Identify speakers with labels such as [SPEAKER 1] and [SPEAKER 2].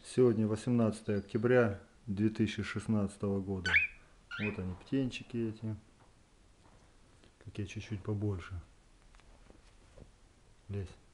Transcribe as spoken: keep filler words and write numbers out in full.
[SPEAKER 1] Сегодня восемнадцатое октября две тысячи шестнадцатого года. Вот они, птенчики эти. Такие чуть-чуть побольше. Лезь.